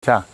자,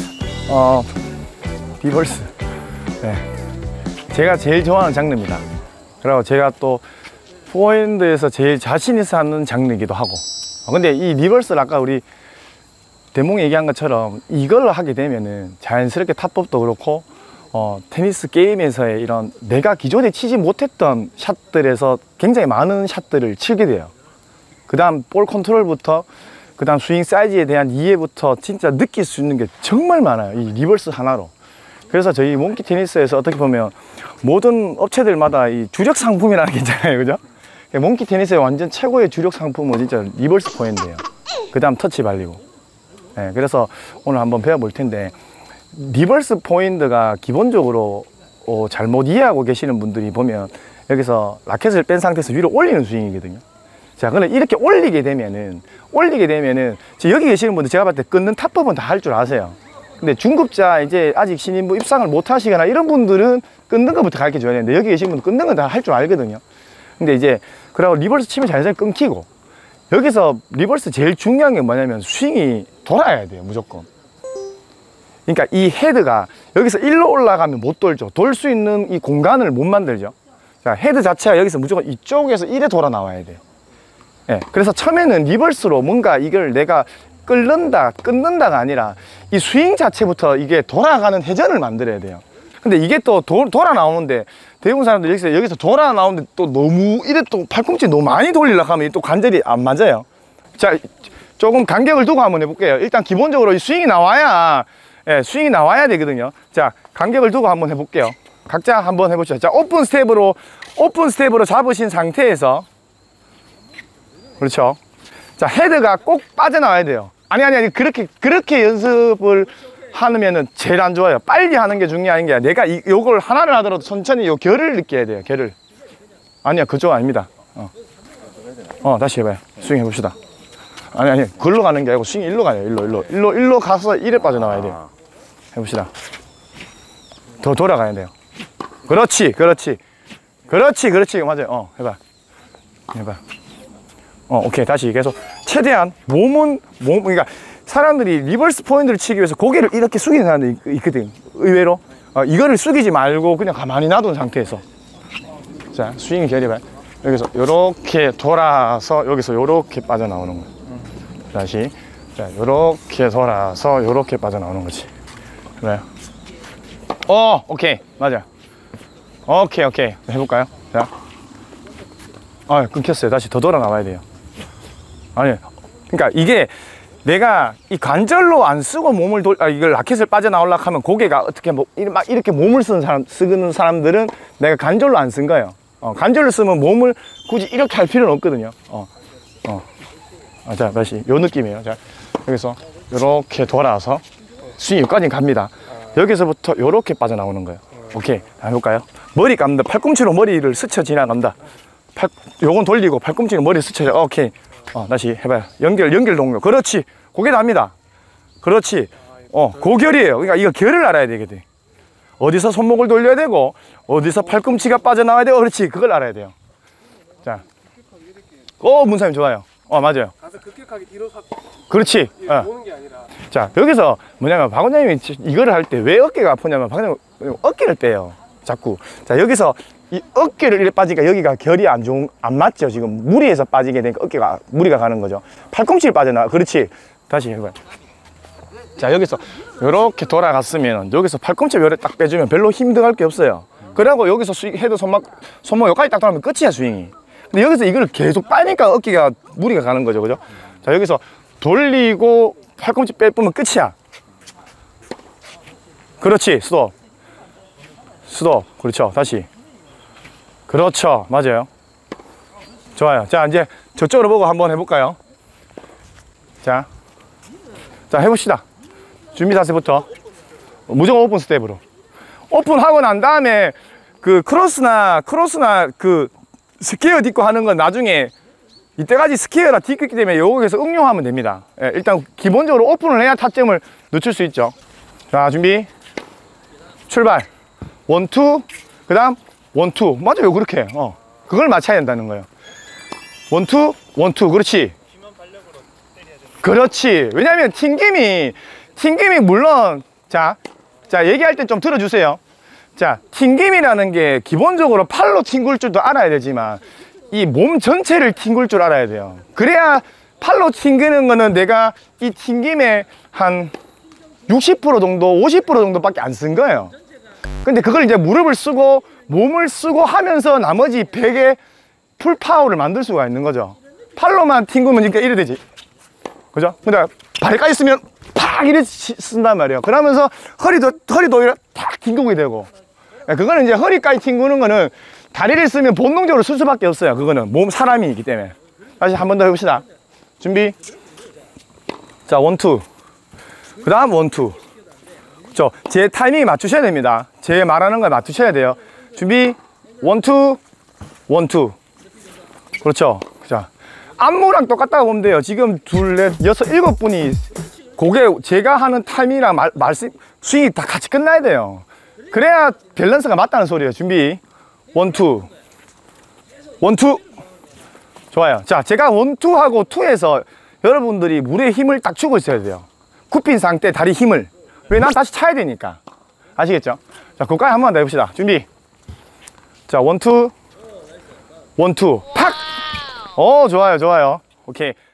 리버스. 네. 제가 제일 좋아하는 장르입니다. 그리고 제가 또 포핸드에서 제일 자신 있어 하는 장르이기도 하고. 근데 이 리버스를 아까 우리 대몽이 얘기한 것처럼 이걸 하게 되면은 자연스럽게 탑법도 그렇고 테니스 게임에서의 이런 내가 기존에 치지 못했던 샷들에서 굉장히 많은 샷들을 치게 돼요. 그 다음 볼 컨트롤부터 그 다음 스윙 사이즈에 대한 이해부터 진짜 느낄 수 있는 게 정말 많아요, 이 리버스 하나로. 그래서 저희 몽키 테니스에서 어떻게 보면 모든 업체들마다 이 주력 상품이라는 게 있잖아요, 그죠? 몽키 테니스의 완전 최고의 주력 상품은 진짜 리버스 포핸드예요. 그 다음 터치 발리고. 네, 그래서 오늘 한번 배워볼 텐데, 리버스 포핸드가 기본적으로 잘못 이해하고 계시는 분들이 보면 여기서 라켓을 뺀 상태에서 위로 올리는 스윙이거든요. 자, 근데 이렇게 올리게 되면은 지금 여기 계시는 분들 제가 봤을 때 끊는 탑법은 다 할 줄 아세요. 근데 중급자 이제 아직 신인부 입상을 못 하시거나 이런 분들은 끊는 것부터 가르쳐 줘야 되는데, 여기 계신 분들 끊는 건 다 할 줄 알거든요. 근데 이제 그러고 리버스 치면 자연스럽게 끊기고, 여기서 리버스 제일 중요한 게 뭐냐면 스윙이 돌아야 돼요, 무조건. 그러니까 이 헤드가 여기서 일로 올라가면 못 돌죠. 돌 수 있는 이 공간을 못 만들죠. 자, 헤드 자체가 여기서 무조건 이쪽에서 이래 돌아 나와야 돼요. 예, 그래서 처음에는 리버스로 뭔가 이걸 내가 끊는다가 아니라 이 스윙 자체부터 이게 돌아가는 회전을 만들어야 돼요. 근데 이게 또 돌아 나오는데, 대부분 사람들 여기서 돌아 나오는데 또 너무 이래 또 팔꿈치 너무 많이 돌리려고 하면 또 관절이 안 맞아요. 자, 조금 간격을 두고 한번 해볼게요. 일단 기본적으로 이 스윙이 나와야, 예, 스윙이 나와야 되거든요. 자, 간격을 두고 한번 해볼게요. 각자 한번 해보시죠. 자, 오픈 스텝으로 잡으신 상태에서, 그렇죠. 자, 헤드가 꼭 빠져나와야 돼요. 아니, 그렇게 연습을 하면은 제일 안 좋아요. 빨리 하는 게 중요한 게 아니라 내가 요걸 하나를 하더라도 천천히 요 결을 느껴야 돼요, 결을. 아니야, 그쪽 아닙니다. 다시 해봐요. 스윙 해봅시다. 아니, 글로 가는 게 아니고 스윙 일로 가요. 일로 가서 이래 빠져나와야 돼요. 해봅시다. 더 돌아가야 돼요. 그렇지. 맞아요. 해봐. 오케이. 다시 계속. 최대한 그러니까 사람들이 리버스 포핸드를 치기 위해서 고개를 이렇게 숙이는 사람들이 있거든, 의외로. 이거를 숙이지 말고 그냥 가만히 놔둔 상태에서. 자, 스윙 결입해. 여기서 요렇게 돌아서 여기서 요렇게 빠져나오는 거예요. 다시. 자, 요렇게 돌아서 요렇게 빠져나오는 거지. 그래요. 오케이. 맞아. 오케이. 해볼까요? 자. 끊겼어요. 다시 더 돌아 나와야 돼요. 그러니까 이게 내가 이 관절로 안 쓰고 이걸 라켓을 빠져나오려고 하면 고개가 어떻게 막 이렇게 몸을 쓰는 사람들은 내가 관절로 안 쓴 거예요. 관절로 쓰면 몸을 굳이 이렇게 할 필요는 없거든요. 자, 다시 요 느낌이에요. 자, 여기서 요렇게 돌아서 스윙 여기까지 갑니다. 여기서부터 요렇게 빠져나오는 거예요. 오케이. 해볼까요? 머리 감는다. 팔꿈치로 머리를 스쳐 지나간다. 요건 돌리고 팔꿈치로 머리 스쳐. 오케이. 다시 해봐요. 연결 동력. 그렇지. 고개 답니다. 그렇지. 고결이에요. 그러니까 이거 결을 알아야 되거든. 어디서 손목을 돌려야 되고, 어디서 팔꿈치가 빠져나와야 되고, 그렇지. 그걸 알아야 돼요. 자. 문사님 좋아요. 맞아요. 가서 급격하게 뒤로 그렇지. 보는 게 아니라. 자, 여기서 뭐냐면 박 원장님이 이거를 할 때 왜 어깨가 아프냐면, 박 원장님 어깨를 빼요, 자꾸. 자, 여기서 이 어깨를 이렇게 빠지니까 여기가 결이 안 맞죠. 지금 무리해서 빠지게 되니까 어깨가 무리가 가는 거죠. 팔꿈치를 빠져나와. 그렇지. 다시 해봐요. 자, 여기서 이렇게 돌아갔으면 여기서 팔꿈치 요래 딱 빼주면 별로 힘 들어갈 게 없어요. 그러고 여기서 헤드 손목 여기까지 딱 돌아오면 끝이야, 스윙이. 근데 여기서 이걸 계속 빠니까 어깨가 무리가 가는 거죠, 그죠? 자, 여기서 돌리고 팔꿈치 빼면 끝이야. 그렇지. 스톱. 그렇죠. 다시. 그렇죠. 맞아요. 좋아요. 자, 이제 저쪽으로 보고 한번 해볼까요? 자, 해봅시다. 준비 자세부터 무조건 오픈 스텝으로. 오픈하고 난 다음에 그 크로스나 그 스퀘어 딛고 하는 건 나중에, 이때까지 스퀘어나 딛고 있기 때문에 여기서 응용하면 됩니다. 일단 기본적으로 오픈을 해야 타점을 늦출 수 있죠. 자, 준비. 출발. 1, 2. 그 다음 1, 2. 맞아요. 그렇게. 그걸 맞춰야 된다는 거예요. 1, 2. 1, 2. 그렇지. 그렇지. 왜냐면 튕김이 튕김이 물론 자 얘기할 때 좀 들어주세요. 자, 튕김이라는 게 기본적으로 팔로 튕길 줄도 알아야 되지만 이 몸 전체를 튕길 줄 알아야 돼요. 그래야 팔로 튕기는 거는 내가 이 튕김에 한 60% 정도, 50% 정도밖에 안 쓴 거예요. 근데 그걸 이제 무릎을 쓰고 몸을 쓰고 하면서 나머지 100의 풀 파워를 만들 수가 있는 거죠. 팔로만 튕기면 이렇게 이래 되지. 그죠? 근데 발까지 쓰면 팍 이래 쓴단 말이에요. 그러면서 허리도 이렇게 탁 튕기게 되고. 그거는 이제 허리까지 튕기는 거는 다리를 쓰면 본능적으로 쓸 수밖에 없어요. 그거는 사람이기 때문에. 다시 한 번 더 해봅시다. 준비. 자, 1, 2. 그 다음 1, 2. 그렇죠? 제 타이밍 맞추셔야 됩니다. 제 말하는 걸 맞추셔야 돼요. 준비. 1, 2. 1, 2. 그렇죠. 자, 안무랑 똑같다고 보면 돼요. 지금 둘, 넷, 여섯, 일곱 분이 그게 제가 하는 타이밍이랑 말씀, 스윙이 다 같이 끝나야 돼요. 그래야 밸런스가 맞다는 소리예요. 준비. 1, 2. 1, 2. 좋아요. 자, 제가 1, 2 하고 2에서 여러분들이 물에 힘을 딱 주고 있어야 돼요. 굽힌 상태 다리 힘을. 왜? 난 다시 차야 되니까. 아시겠죠? 자, 그거까지 한 번 더 해봅시다. 준비. 자, 1, 2. 1, 2. 팍! 좋아요, 좋아요. 오케이.